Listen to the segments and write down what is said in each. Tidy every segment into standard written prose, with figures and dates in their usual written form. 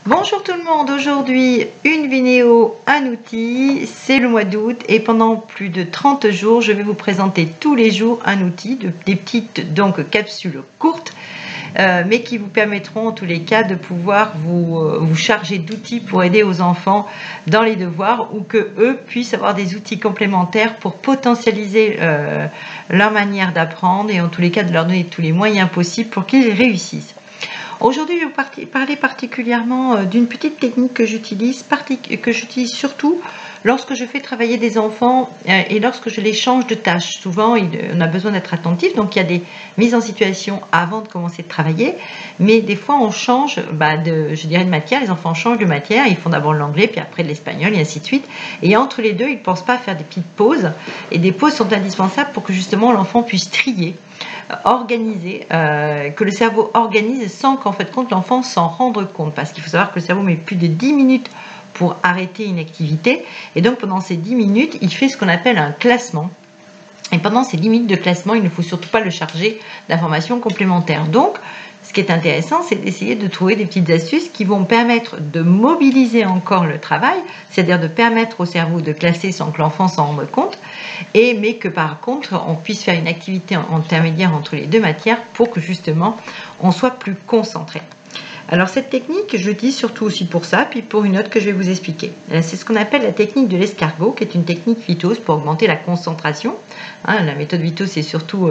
Bonjour tout le monde, aujourd'hui une vidéo, un outil, c'est le mois d'août et pendant plus de 30 jours je vais vous présenter tous les jours un outil, des petites capsules courtes mais qui vous permettront en tous les cas de pouvoir vous charger d'outils pour aider aux enfants dans les devoirs ou que eux puissent avoir des outils complémentaires pour potentialiser leur manière d'apprendre et en tous les cas de leur donner tous les moyens possibles pour qu'ils réussissent. Aujourd'hui, je vais vous parler particulièrement d'une petite technique que j'utilise surtout lorsque je fais travailler des enfants et lorsque je les change de tâches. Souvent, on a besoin d'être attentif, donc il y a des mises en situation avant de commencer de travailler, mais des fois on change de matière, les enfants changent de matière, ils font d'abord l'anglais, puis après de l'espagnol et ainsi de suite, et entre les deux, ils ne pensent pas à faire des petites pauses, et des pauses sont indispensables pour que justement l'enfant puisse trier, organiser, que le cerveau organise sans qu'en fait l'enfant s'en rende compte, parce qu'il faut savoir que le cerveau met plus de 10 minutes pour arrêter une activité, et donc pendant ces 10 minutes il fait ce qu'on appelle un classement, et pendant ces 10 minutes de classement il ne faut surtout pas le charger d'informations complémentaires. Donc ce qui est intéressant, c'est d'essayer de trouver des petites astuces qui vont permettre de mobiliser encore le travail, c'est-à-dire de permettre au cerveau de classer sans que l'enfant s'en rende compte, mais que par contre on puisse faire une activité intermédiaire entre les deux matières pour que justement on soit plus concentré. Alors cette technique, je l'utilise surtout aussi pour ça, puis pour une autre que je vais vous expliquer. C'est ce qu'on appelle la technique de l'escargot, qui est une technique Vitos pour augmenter la concentration. La méthode Vitos, c'est surtout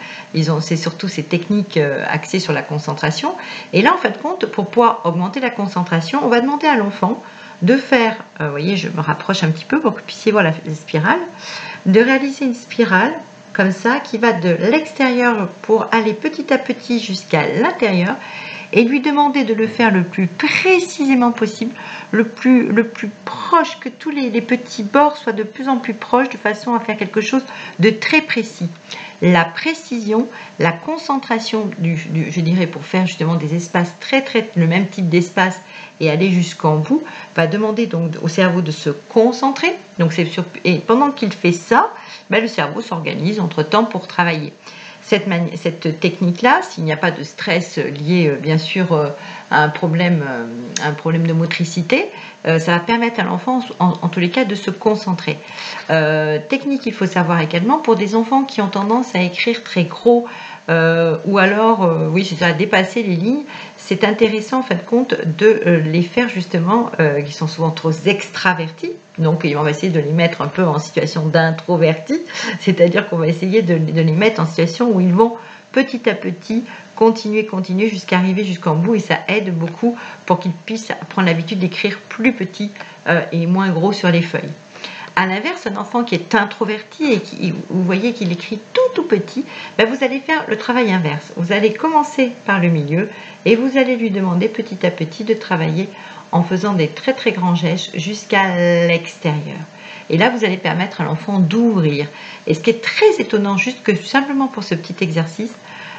ces techniques axées sur la concentration. Et là, en fait, pour pouvoir augmenter la concentration, on va demander à l'enfant de faire, vous voyez, je me rapproche un petit peu pour que vous puissiez voir la spirale, de réaliser une spirale comme ça, qui va de l'extérieur pour aller petit à petit jusqu'à l'intérieur, et lui demander de le faire le plus précisément possible, le plus proche, que tous les petits bords soient de plus en plus proches, de façon à faire quelque chose de très précis. La précision, la concentration, je dirais, pour faire justement des espaces le même type d'espace et aller jusqu'en bout, va demander donc au cerveau de se concentrer. Donc et pendant qu'il fait ça, le cerveau s'organise entre-temps pour travailler. Cette technique-là, s'il n'y a pas de stress lié bien sûr à un problème de motricité, ça va permettre à l'enfant en tous les cas de se concentrer. Technique, il faut savoir également pour des enfants qui ont tendance à écrire très gros ou alors c'est à dépasser les lignes. C'est intéressant en fin de compte de les faire justement, qui sont souvent trop extravertis, donc on va essayer de les mettre un peu en situation d'introverti, c'est-à-dire qu'on va essayer de les mettre en situation où ils vont petit à petit continuer jusqu'à arriver jusqu'en bout, et ça aide beaucoup pour qu'ils puissent prendre l'habitude d'écrire plus petit et moins gros sur les feuilles. A l'inverse, un enfant qui est introverti et vous voyez qu'il écrit tout petit, vous allez faire le travail inverse. Vous allez commencer par le milieu et vous allez lui demander petit à petit de travailler en faisant des très grands gestes jusqu'à l'extérieur. Et là, vous allez permettre à l'enfant d'ouvrir. Et ce qui est très étonnant, juste que simplement pour ce petit exercice,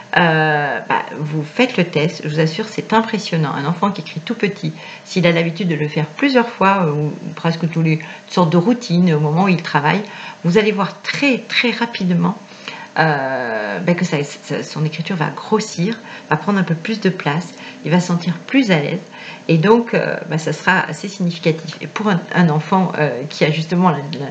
vous faites le test, je vous assure, c'est impressionnant. Un enfant qui écrit tout petit, s'il a l'habitude de le faire plusieurs fois ou presque toutes les sortes de routines au moment où il travaille, vous allez voir très rapidement que son écriture va grossir, va prendre un peu plus de place, il va se sentir plus à l'aise, et donc ça sera assez significatif. Et pour un enfant qui a justement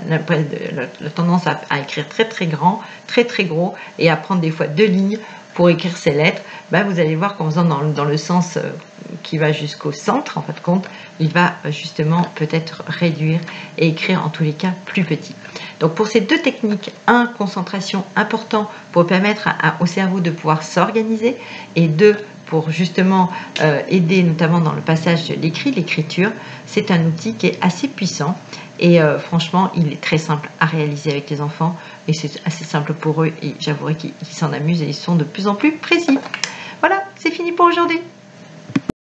la tendance à écrire très grand, très gros, et à prendre des fois 2 lignes pour écrire ses lettres, vous allez voir qu'en faisant dans le sens qui va jusqu'au centre, en fin de compte, il va justement peut-être réduire et écrire en tous les cas plus petit. Donc pour ces deux techniques, concentration important pour permettre au cerveau de pouvoir s'organiser, et 2, pour justement aider notamment dans le passage de l'écriture, c'est un outil qui est assez puissant et franchement il est très simple à réaliser avec les enfants, et c'est assez simple pour eux, et j'avouerai qu'ils s'en amusent et ils sont de plus en plus précis. Voilà, c'est fini pour aujourd'hui.